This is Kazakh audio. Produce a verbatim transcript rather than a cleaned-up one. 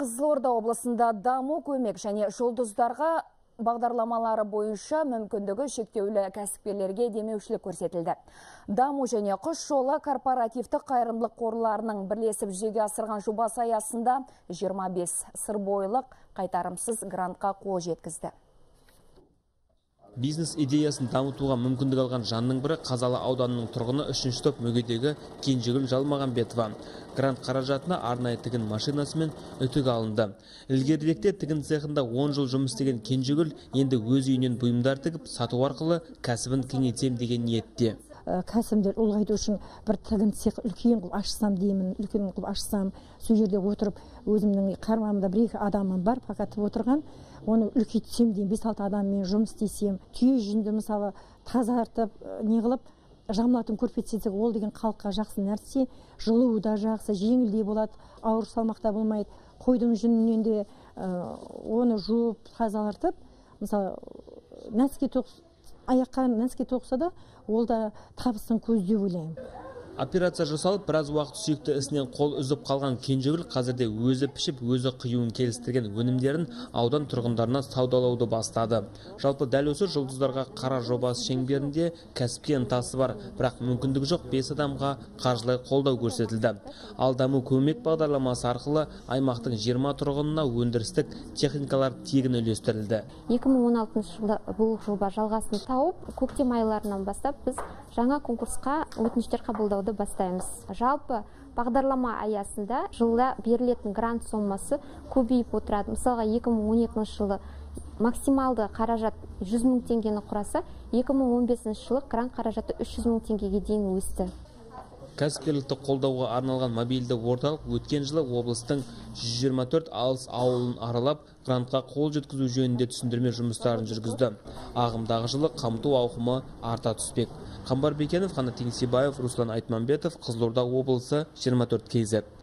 Қызылорда облысында даму көмек және жұлдыздарға бағдарламалары бойынша мүмкіндігі шектеулі кәсіпкерлерге демеушілік көрсетілді. Даму және құс жолы корпоративті қайырымдылық қорларының бірлесіп жүзеге асырған жобасы аясында жиырма бес сырбойлық қайтарымсыз грантқа қол жеткізді. Бизнес идеясын дамытуға мүмкіндік алған жанның бірі Қазалы ауданының тұрғыны үшінші топ мүгедегі Кенжегүл Жалмағанбетова. Грант қаражатына арнайы тігін машинасы мен үтік алынды. Ілгеріректе тігін цехында он жыл жұмыс істеген Кенжегүл енді өз үйінен бұйымдар тігіп, сату арқылы кәсібін кеңейтсем деген ниетте. Кәсімді ұлғайту үшін бір тігін цех үлкен қылып ашсам деймін, үлкен қылып ашсам, сол жерде отырып өзімнің қарамағымда бір-екі адамым бар, пақатып отырған. Оны үлкейтсем деймін, бес-алты адаммен жұмыс істесем, түйе жүнді мысалы тазартып, не қылып, жамылатын көрпетсек, ол деген халыққа жақсы нәрсе, жылуы да жақсы, жеңілдей болады, ауыр салмақта болмайды. Қойдың жүнінен де оны жуып, тазартып, мысалы нәске тоқса, аяққа нәске тоқса да, ол да табысын көздеп ойлаймын. Операция жасалып, біраз уақыт сүйікті ісінен қол үзіп қалған Кенжегүл қазірде өзі пішіп, өзі қиюын келістірген өнімдерін аудан тұрғындарына саудалауды бастады. Жалпы дәл осы жұлдыздарға қара жобасы шеңберінде кәсіпке ынтасы бар, бірақ мүмкіндігі жоқ бес адамға қаржылай қолдау көрсетілді. Ал даму көмек бағдарламасы арқылы аймақтың жиырма тұрғынына өндірістік техникалар тегін үлестірілді. екі мың он алтыншы жылы бұл жоба жалғасын тауып, көктем айларынан бастап біз жаңа конкурсқа өтініштер қабылдауды бастаймыз. Жалпы бағдарлама аясында жылда берілетін грант сомасы көбейіп отырады. Мысалға екі мың он екінші жылы максималды қаражат жүз мың теңгені құраса, екі мың он бесінші жылы грант қаражаты үш жүз мың теңгеге дейін өсті. Кәсіпкерлікті қолдауға арналған мобильді орталық өткен жылы облыстың жүз жиырма төрт алыс ауылын аралап, грантқа қол жеткізу жөнінде түсіндірме жұмыстарын жүргізді. Ағымдағы жылы қамту ауқымы арта түспек. Қамбар Бекенов, Қанат Еңсебаев, Руслан Айтманбетов, Қызылорда облысы, жиырма төрт кей зет.